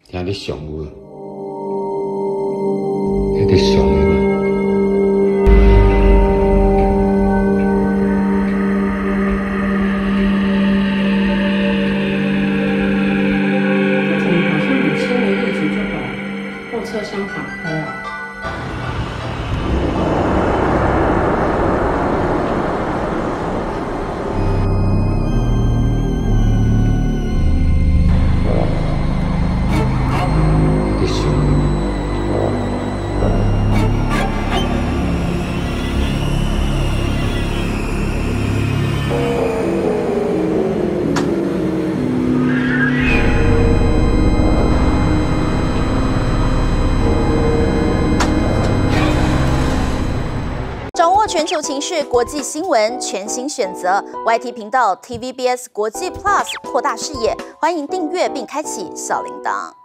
听你上有无？迄你上有无？ 这怎么好像很轻的叶子就把后车厢打开啊？ 你上有无？ 掌握全球情势、国际新闻，全新选择 YT 频道 TVBS 国际 Plus， 扩大视野。欢迎订阅并开启小铃铛。